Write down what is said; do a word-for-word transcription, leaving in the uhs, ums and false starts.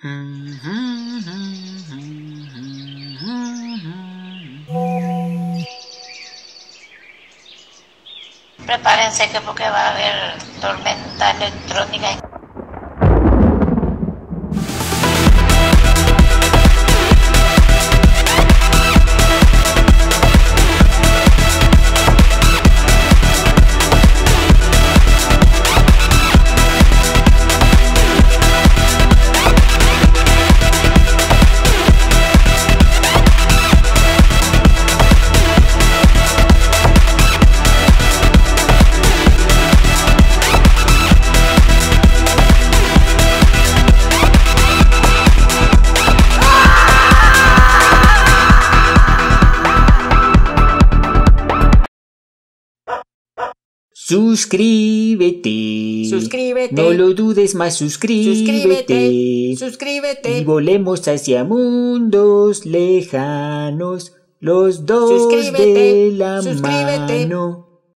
Prepárense que porque va a haber tormenta electrónica. Suscríbete, suscríbete, no lo dudes más, suscríbete, suscríbete, suscríbete, y volemos hacia mundos lejanos, los dos suscríbete, de la suscríbete. mano.